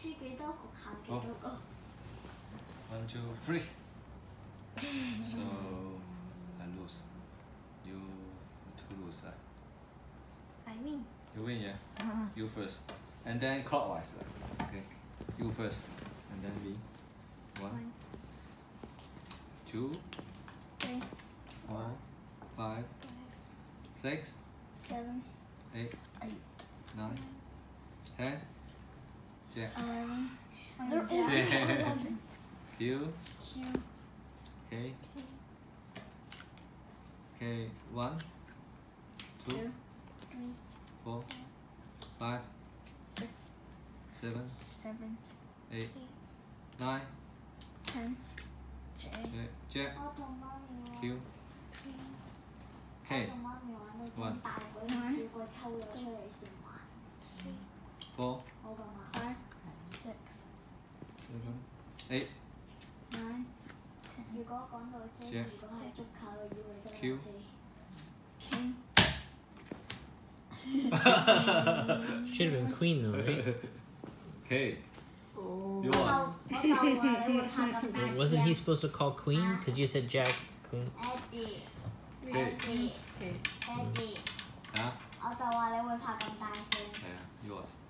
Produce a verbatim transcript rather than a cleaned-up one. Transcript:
輸幾多局下幾多個 ？One, two, three. So I lose. You two lose. I mean. You win, yeah. Uh-huh. You first, and then clockwise. Okay. You first, and then me. One, One. two, Three. four, five, Five. six, Seven. eight, Eight. nine, ten. Jack. Eleven. There is Jack. eleven. Q. Q. K. K. K. One, two, Two. Three. four, five, Six. seven, Seven. eight, Eight. nine. Ten. J. Jack. Q. K. One. Three. Four. Five. Six. Seven. Eight. Nine. Ten. Jack. Q. King. Should have been queen though, right? K. Oh. Yours. Wait, wasn't he supposed to call queen? Because you said jack, queen. K. Eddie. Huh? 我就話你會拍咁大聲。 Yeah. Yours.